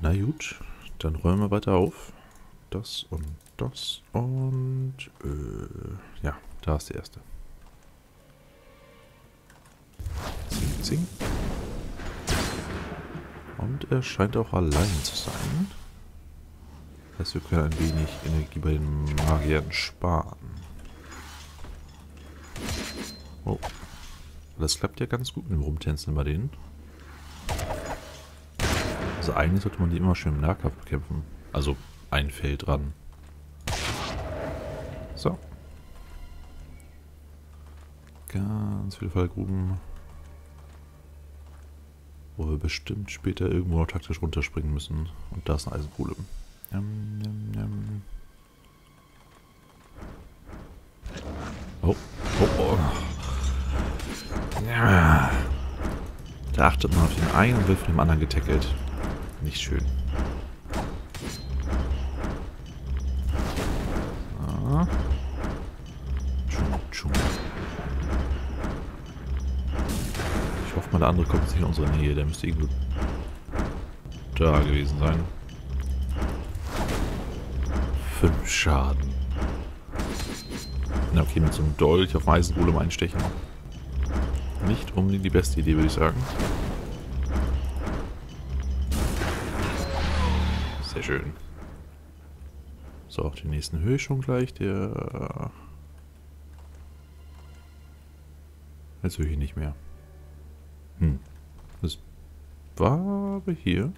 Na gut, dann räumen wir weiter auf. Das und das und ja, da ist die erste. Zing, zing. Und er scheint auch allein zu sein. Das heißt, wir können ein wenig Energie bei den Magiern sparen. Oh. Das klappt ja ganz gut mit dem Rumtänzeln bei denen. Also eigentlich sollte man die immer schön im Nahkampf bekämpfen. Also ein Feld dran. So. Ganz viele Fallgruben. Wo wir bestimmt später irgendwo noch taktisch runterspringen müssen. Und da ist ein Eisengolem. Oh, oh, oh. Ja. Da achtet man auf den einen und wird von dem anderen getackelt. Nicht schön. Ah. Tschum, tschum. Ich hoffe mal, der andere kommt nicht in unsere Nähe. Der müsste irgendwo da gewesen sein. 5 Schaden. Na okay, mit so einem Dolch auf Eisengolem einstechen. Nicht unbedingt die beste Idee, würde ich sagen. Sehr schön. So, auf die nächsten Höhe schon gleich. Der... Jetzt höre ich ihn nicht mehr. Das war aber hier.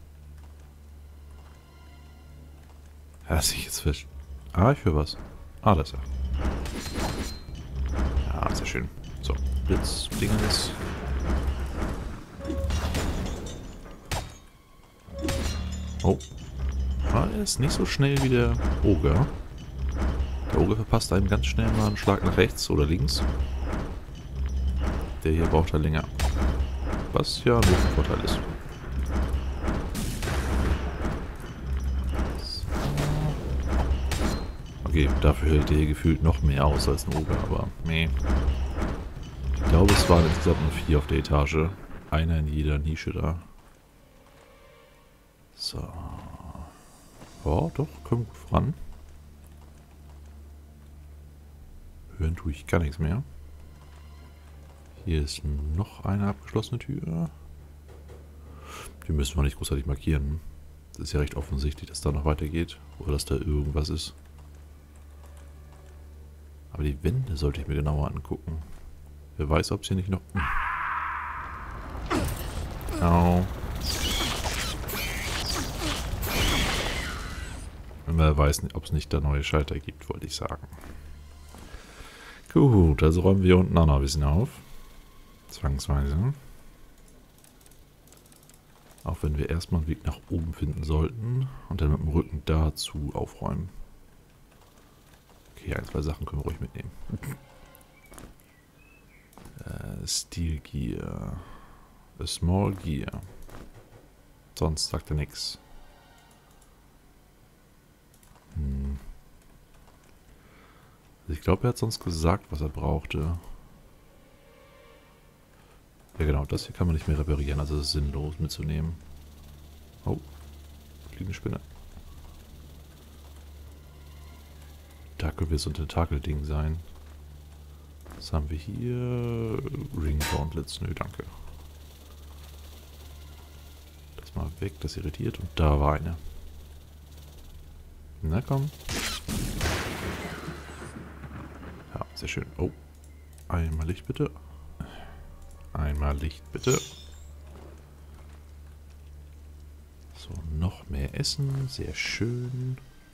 Ja, ich jetzt fisch. Ah, ich höre was. Ah, das ist er. Ja, sehr schön. So, Blitzdingens. Oh. Ah, er ist nicht so schnell wie der Oger. Der Oger verpasst einem ganz schnell mal einen Schlag nach rechts oder links. Der hier braucht er länger. Was ja nur ein Vorteil ist. Okay, dafür hält der hier gefühlt noch mehr aus als ein Oger, aber nee. Ich glaube, es waren insgesamt nur 4 auf der Etage. Einer in jeder Nische da. So. Ja, doch, kommen gut voran. Hören tue ich gar nichts mehr. Hier ist noch eine abgeschlossene Tür. Die müssen wir nicht großartig markieren. Es ist ja recht offensichtlich, dass da noch weitergeht. Oder dass da irgendwas ist. Aber die Wände sollte ich mir genauer angucken. Wer weiß, ob es hier nicht noch... Au. Wer weiß, ob es nicht da neue Schalter gibt, wollte ich sagen. Gut, also räumen wir unten auch noch ein bisschen auf. Zwangsweise. Auch wenn wir erstmal einen Weg nach oben finden sollten und dann mit dem Rücken dazu aufräumen. Okay, 1, 2 Sachen können wir ruhig mitnehmen. Steel Gear. A Small Gear. Sonst sagt er nichts. Ich glaube, er hat sonst gesagt, was er brauchte. Ja genau, das hier kann man nicht mehr reparieren, also es ist sinnlos mitzunehmen. Oh, fliegende Spinne. Tentakel wird so ein Tentakel-Ding sein. Was haben wir hier? Ring Gauntlets, nö, danke. Das mal weg, das irritiert. Und da war eine. Na komm. Ja, sehr schön. Oh, einmal Licht bitte. Einmal Licht bitte. So, noch mehr Essen. Sehr schön.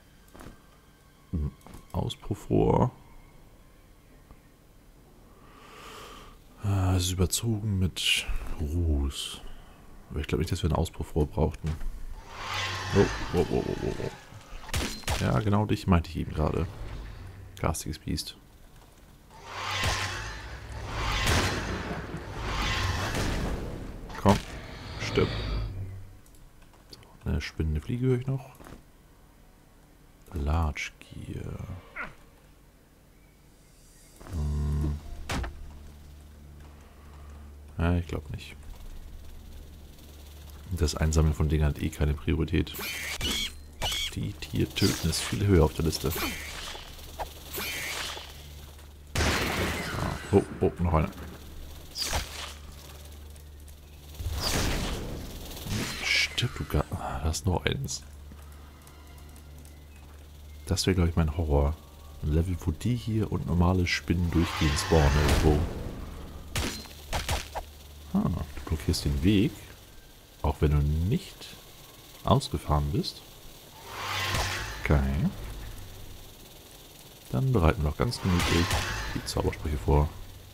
Auspuffrohr. Es ist überzogen mit Ruß. Aber ich glaube nicht, dass wir ein Auspuffrohr brauchten. Oh, oh, oh, oh, oh. Ja, genau dich meinte ich eben gerade. Garstiges Biest. Komm, stirb. So, eine spinnende Fliege höre ich noch. Large Gear. Ja, ich glaube nicht. Das Einsammeln von Dingen hat eh keine Priorität. Die Tiere töten ist viel höher auf der Liste. So. Oh, noch eine. Stimmt, du gar... Da ist noch eins. Das wäre, glaube ich, mein Horror. Ein Level, wo die hier und normale Spinnen durchgehend spawnen irgendwo. Ah, du blockierst den Weg. Auch wenn du nicht ausgefahren bist. Okay. Dann bereiten wir noch ganz gemütlich die Zaubersprüche vor.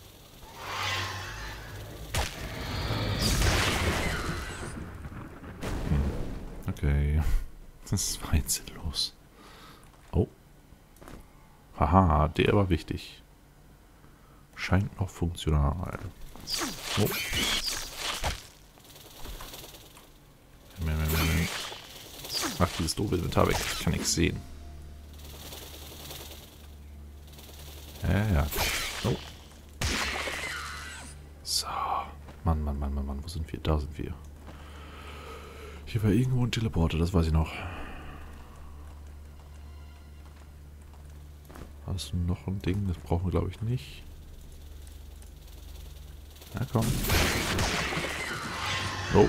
Okay. Das war jetzt sinnlos. Oh. Haha, der war wichtig. Scheint noch funktional. Oh. Ach, dieses doofe Inventar weg. Ich kann nichts sehen. Ja. Oh. So. Mann. Wo sind wir? Da sind wir. Hier war irgendwo ein Teleporter, das weiß ich noch. Hast du noch ein Ding? Das brauchen wir, glaube ich, nicht. Na komm. Oh.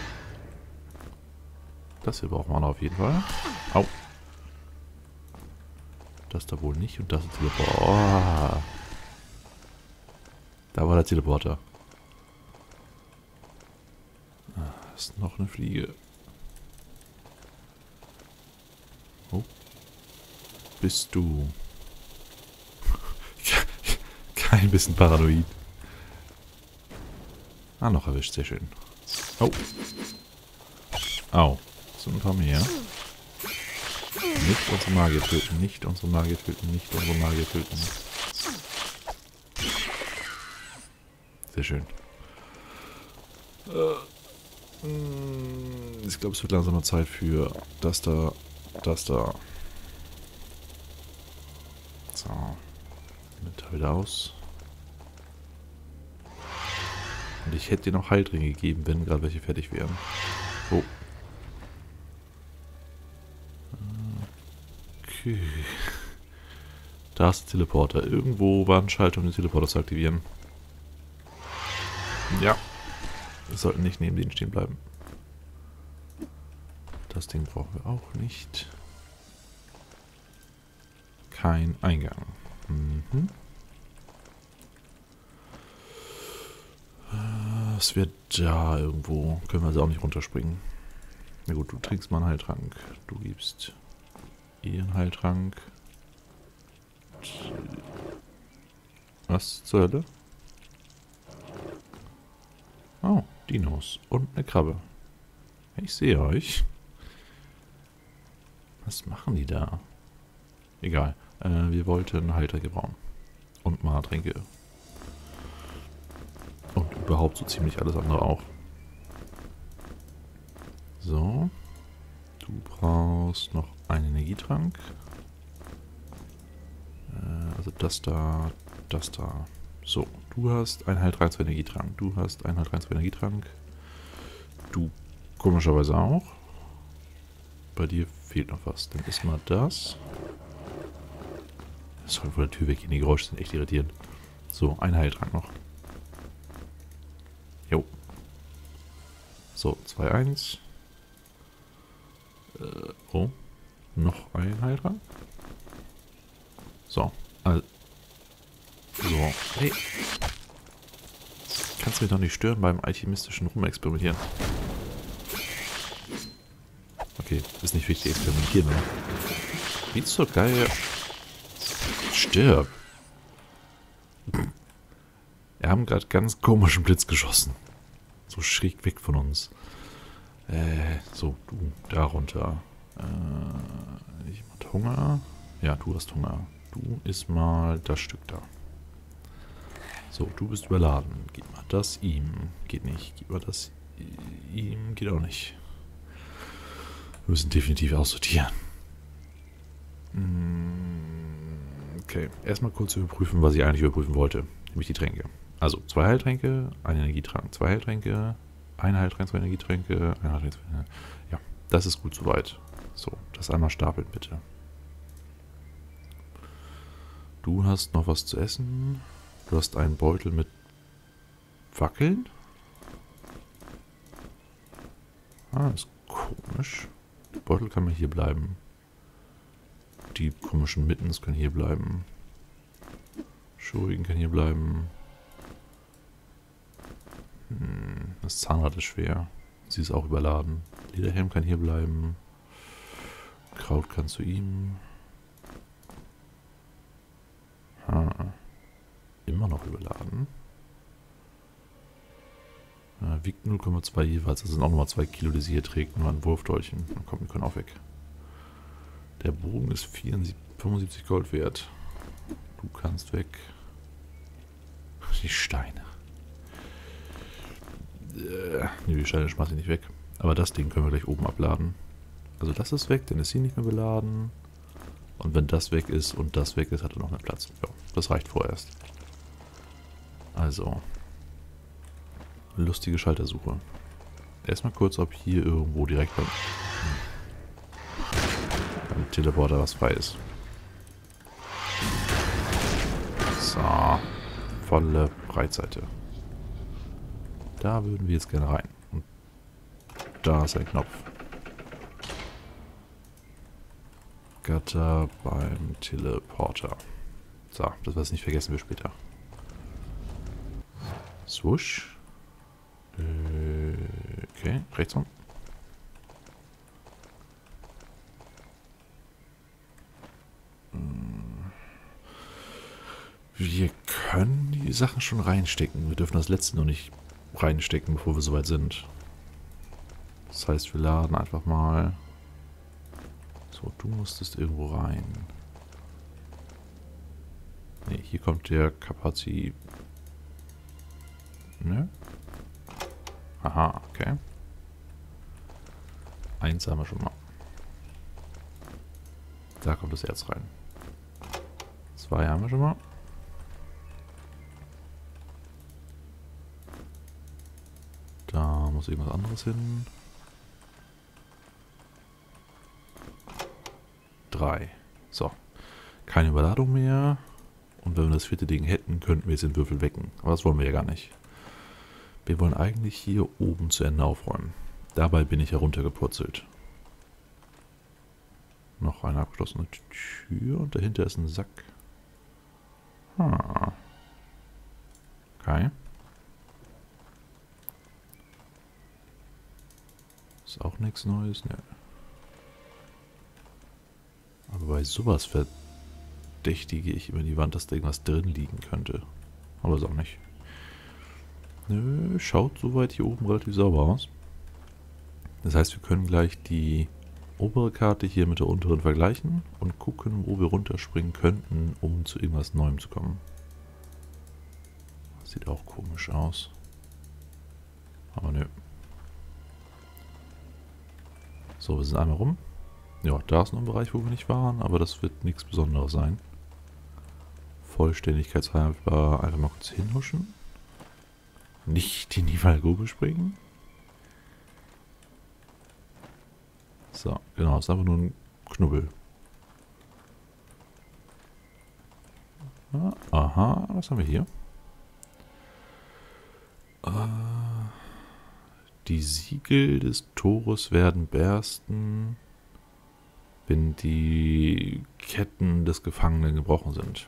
Das hier brauchen wir noch auf jeden Fall. Au. Das da wohl nicht und das ist Teleporter. Oh. Da war der Teleporter. Das ist noch eine Fliege. Oh. Bist du... Kein bisschen paranoid. Ah, noch erwischt. Sehr schön. Oh. Au. So ein paar mehr. Nicht unsere Magier töten. Nicht unsere Magier töten. Nicht unsere Magier töten. Sehr schön. Ich glaube, es wird langsam mal Zeit für das da. Das da. So. Mit wieder aus. Und ich hätte dir noch Heilringe gegeben, wenn gerade welche fertig wären. Oh. Okay. Da ist der Teleporter. Irgendwo war ein Schalter, um den Teleporter zu aktivieren. Ja. Wir sollten nicht neben denen stehen bleiben. Das Ding brauchen wir auch nicht. Kein Eingang. Mhm. Was wird da irgendwo? Können wir also auch nicht runterspringen. Na gut, du trinkst mal einen Heiltrank. Du gibst ihr einen Heiltrank. Was zur Hölle? Oh, Dinos. Und eine Krabbe. Ich sehe euch. Was machen die da? Egal. Wir wollten Heiltränke brauen. Und Mana-Tränke. Und überhaupt so ziemlich alles andere auch. So. Du brauchst noch einen Energietrank. Also das da, das da. So, du hast einen Heiltrank zu Energietrank. Du hast einen Heiltrank zu Energietrank. Du komischerweise auch. Bei dir fehlt noch was. Dann ist mal das. Das soll von der Tür weggehen. Die Geräusche sind echt irritierend. So, ein Heiltrank noch. Jo. So, 2-1. Oh. Noch ein Heiltrank. So. Also. So. Hey. Kannst du mich doch nicht stören beim alchemistischen Rumexperimentieren. Okay, ist nicht wichtig, experimentieren, ne? Wie zur Geier. Stirb. Wir haben gerade ganz komischen Blitz geschossen. So schräg weg von uns. So, du, da runter. Jemand Hunger? Ja, du hast Hunger. Du isst mal das Stück da. So, du bist überladen. Gib mal das ihm. Geht nicht. Gib mal das ihm. Geht auch nicht. Wir müssen definitiv aussortieren. Okay, erstmal kurz überprüfen, was ich eigentlich überprüfen wollte. Nämlich die Tränke. Also, 2 Heiltränke, ein Energietrank. 2 Heiltränke, Eine Heiltränke, 2 Energietränke, eine Heiltränke, 2 Energietränke. Ja, das ist gut soweit. So, das einmal stapeln bitte. Du hast noch was zu essen. Du hast einen Beutel mit Wackeln. Ah, ist komisch. Der Beutel kann mal hier bleiben. Die komischen Mittens können hier bleiben. Schuriken kann hier bleiben. Das Zahnrad ist schwer. Sie ist auch überladen. Lederhelm kann hier bleiben. Kraut kann zu ihm. Immer noch überladen. Wiegt 0,2 jeweils. Das sind auch nochmal 2 Kilo, die sie hier trägt. Nur ein Wurfdolchen. Dann kommt, die können auch weg. Der Bogen ist 75 Gold wert. Du kannst weg. Die Steine. Ne, die Steine schmeiß ich nicht weg. Aber das Ding können wir gleich oben abladen. Also das ist weg, dann ist sie nicht mehr beladen. Und wenn das weg ist und das weg ist, hat er noch mehr Platz. Ja, das reicht vorerst. Also. Lustige Schaltersuche. Erstmal kurz, ob hier irgendwo direkt beim Teleporter was frei ist. So. Volle Breitseite. Da würden wir jetzt gerne rein. Und da ist ein Knopf. Gatter beim Teleporter. So, das was nicht vergessen wir später. Swoosh. Okay, rechts rum. Wir können die Sachen schon reinstecken. Wir dürfen das letzte noch nicht reinstecken, bevor wir soweit sind. Das heißt, wir laden einfach mal. So, du musstest irgendwo rein. Ne, hier kommt der Kapazität. Ne? Aha, okay. Eins haben wir schon mal. Da kommt das Erz rein. 2 haben wir schon mal. Da muss irgendwas anderes hin. 3. So. Keine Überladung mehr. Und wenn wir das 4. Ding hätten, könnten wir jetzt den Würfel wecken. Aber das wollen wir ja gar nicht. Wir wollen eigentlich hier oben zu Ende aufräumen. Dabei bin ich heruntergepurzelt. Noch eine abgeschlossene Tür und dahinter ist ein Sack. Okay. Ist auch nichts Neues, ne. Aber bei sowas verdächtige ich über die Wand, dass da irgendwas drin liegen könnte. Aber ist auch nicht. Nö, schaut soweit hier oben relativ sauber aus. Das heißt, wir können gleich die obere Karte hier mit der unteren vergleichen und gucken, wo wir runterspringen könnten, um zu irgendwas Neuem zu kommen. Das sieht auch komisch aus. Aber nö. So, wir sind einmal rum. Ja, da ist noch ein Bereich, wo wir nicht waren, aber das wird nichts Besonderes sein. Vollständigkeitshalber einfach mal kurz hinhuschen. Nicht in die Fallgrube springen. So, genau, das ist einfach nur ein Knubbel. Aha, was haben wir hier? Die Siegel des Tores werden bersten, wenn die Ketten des Gefangenen gebrochen sind.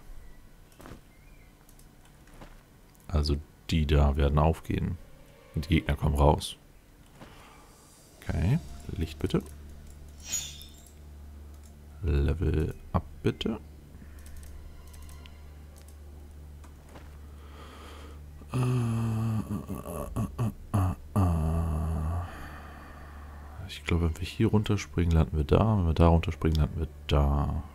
Also die da werden aufgehen. Und die Gegner kommen raus. Okay, Licht bitte. Level up bitte. Ich glaube, wenn wir hier runterspringen, landen wir da. Wenn wir da runterspringen, landen wir da.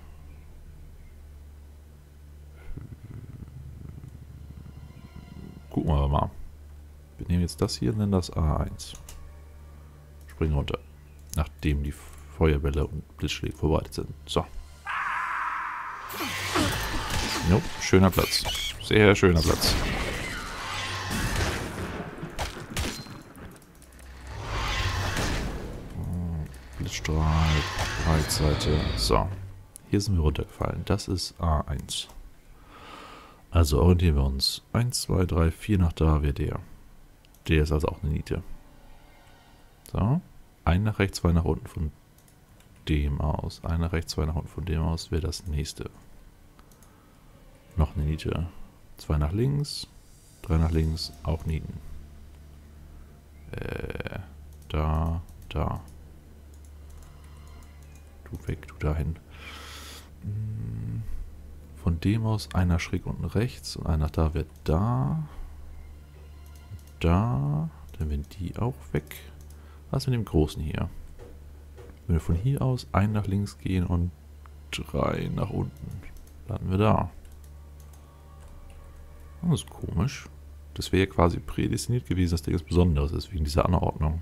Gucken wir mal. Wir nehmen jetzt das hier und nennen das A1. Springen runter. Nachdem die Feuerbälle und Blitzschläge vorbereitet sind. So. Jo, schöner Platz. Sehr schöner Platz. Blitzstrahl, Breitseite. So, hier sind wir runtergefallen. Das ist A1. Also orientieren wir uns. 1, 2, 3, 4 nach da wäre der. Der ist also auch eine Niete. So, ein nach rechts, 2 nach unten von dem aus. Ein nach rechts, 2 nach unten von dem aus wäre das nächste. Noch eine Niete. 2 nach links, 3 nach links, auch Nieten. Da. Du weg, du dahin. Von dem aus einer schräg unten rechts und einer da wird da. Da. Dann werden die auch weg. Was mit dem Großen hier? Wenn wir von hier aus einen nach links gehen und 3 nach unten, landen wir da. Das ist komisch. Das wäre ja quasi prädestiniert gewesen, dass da etwas Besonderes ist, wegen dieser Anordnung.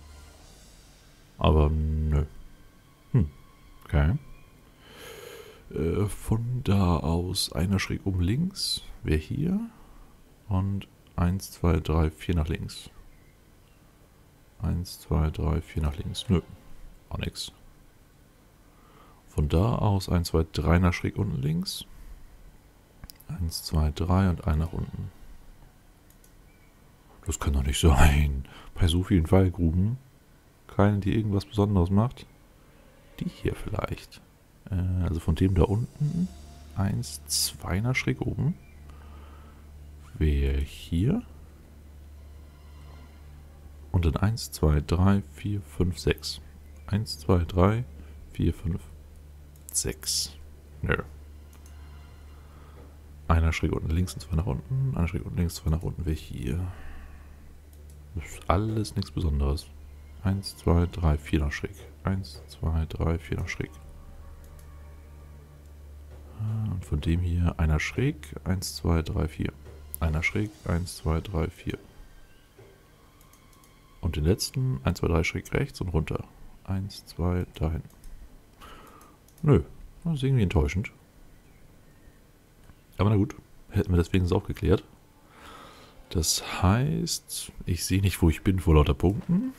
Aber nö. Okay. Von da aus einer schräg oben links wäre hier. Und 1, 2, 3, 4 nach links. 1, 2, 3, 4 nach links. Nö. Auch nix. Von da aus 1, 2, 3 nach schräg unten links. 1, 2, 3 und 1 nach unten. Das kann doch nicht sein. Bei so vielen Fallgruben. Keine, die irgendwas Besonderes macht. Die hier vielleicht. Also von dem da unten. 1, 2 nach schräg oben. Wäre hier. Und dann 1, 2, 3, 4, 5, 6. 1, 2, 3, 4, 5, 6. Nö. Einer schräg unten links und 2 nach unten. Einer schräg unten links, 2 nach unten wäre hier. Das ist alles nichts Besonderes. 1, 2, 3, 4 nach schräg. 1, 2, 3, 4 nach schräg. Und von dem hier einer schräg. 1, 2, 3, 4. Einer schräg. 1, 2, 3, 4. Und den letzten 1, 2, 3 schräg rechts und runter. 1, 2, dahin. Nö, das ist irgendwie enttäuschend. Aber na gut, hätten wir das wenigstens auch geklärt. Das heißt, ich sehe nicht, wo ich bin vor lauter Punkten.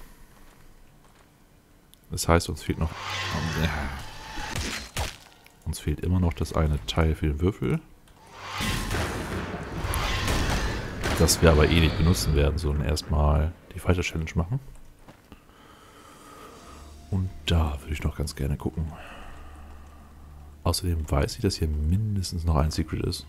Das heißt, uns fehlt noch... Uns fehlt immer noch das eine Teil für den Würfel. Das wir aber eh nicht benutzen werden, sondern erstmal die Fighter Challenge machen. Und da würde ich noch ganz gerne gucken. Außerdem weiß ich, dass hier mindestens noch ein Secret ist.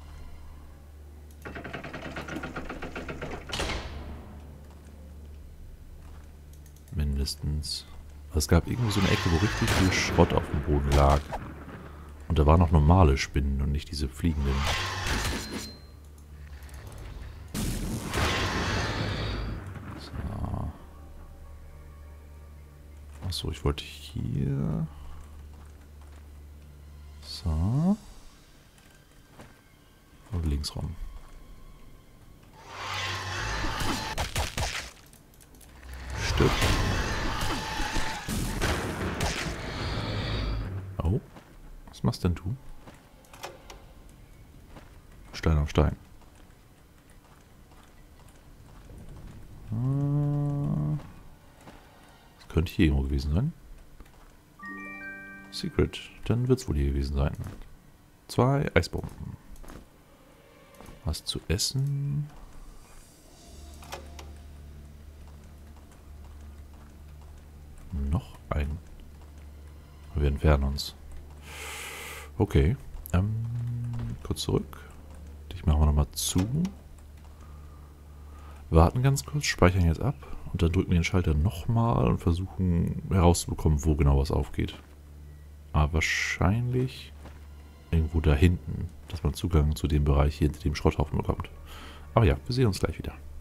Mindestens. Es gab irgendwie so eine Ecke, wo richtig viel Schrott auf dem Boden lag. Und da waren noch normale Spinnen und nicht diese fliegenden. So. Achso, ich wollte hier... So. Und links rum. Stimmt. Oh. Was machst denn du? Stein auf Stein. Das könnte hier irgendwo gewesen sein. Secret. Dann wird es wohl hier gewesen sein. 2 Eisbomben. Was zu essen? Noch ein. Wir entfernen uns. Okay. Kurz zurück. Dich machen wir nochmal zu. Warten ganz kurz, speichern jetzt ab. Und dann drücken wir den Schalter nochmal und versuchen herauszubekommen, wo genau was aufgeht. Aber wahrscheinlich irgendwo da hinten, dass man Zugang zu dem Bereich hier hinter dem Schrotthaufen bekommt. Aber ja, wir sehen uns gleich wieder.